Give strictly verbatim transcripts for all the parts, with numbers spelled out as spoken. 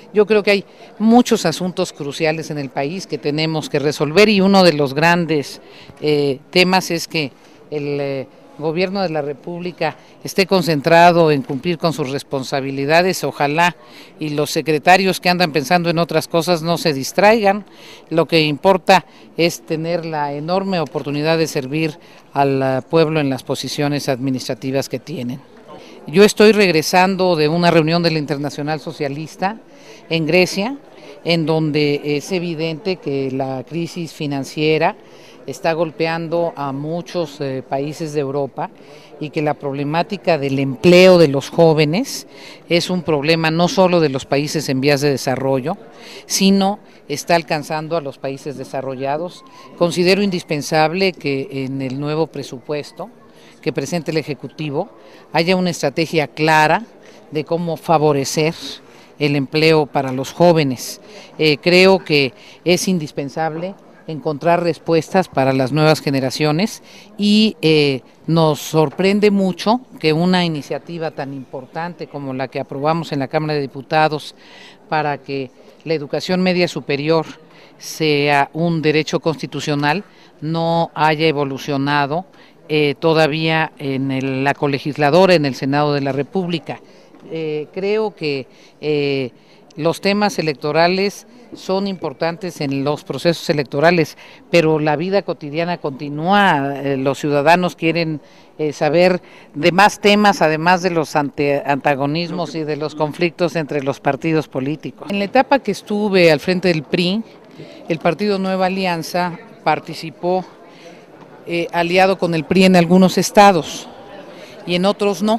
Yo creo que hay muchos asuntos cruciales en el país que tenemos que resolver y uno de los grandes eh, temas es que el eh, gobierno de la República esté concentrado en cumplir con sus responsabilidades, ojalá, y los secretarios que andan pensando en otras cosas no se distraigan. Lo que importa es tener la enorme oportunidad de servir al pueblo en las posiciones administrativas que tienen. Yo estoy regresando de una reunión de la Internacional Socialista en Grecia, en donde es evidente que la crisis financiera está golpeando a muchos eh, países de Europa y que la problemática del empleo de los jóvenes es un problema no solo de los países en vías de desarrollo, sino está alcanzando a los países desarrollados. Considero indispensable que en el nuevo presupuesto que presente el Ejecutivo haya una estrategia clara de cómo favorecer el empleo para los jóvenes. Eh, creo que es indispensable encontrar respuestas para las nuevas generaciones y eh, nos sorprende mucho que una iniciativa tan importante como la que aprobamos en la Cámara de Diputados para que la educación media superior sea un derecho constitucional no haya evolucionado eh, todavía en el, la colegisladora en el Senado de la República. Eh, creo que eh, los temas electorales son importantes en los procesos electorales, pero la vida cotidiana continúa, eh, los ciudadanos quieren eh, saber de más temas, además de los ante, antagonismos y de los conflictos entre los partidos políticos. En la etapa que estuve al frente del P R I, el Partido Nueva Alianza participó eh, aliado con el P R I en algunos estados y en otros no.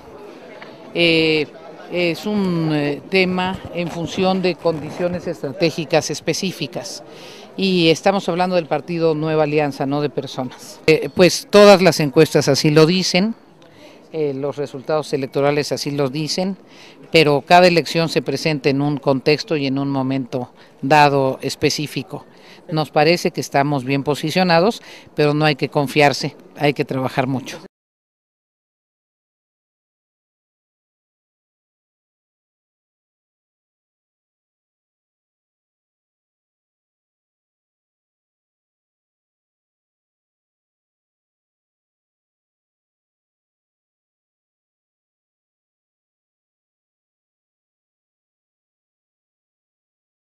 Eh, es un eh, tema en función de condiciones estratégicas específicas y estamos hablando del Partido Nueva Alianza, no de personas. Eh, pues todas las encuestas así lo dicen, eh, los resultados electorales así lo dicen, pero cada elección se presenta en un contexto y en un momento dado específico. Nos parece que estamos bien posicionados, pero no hay que confiarse, hay que trabajar mucho.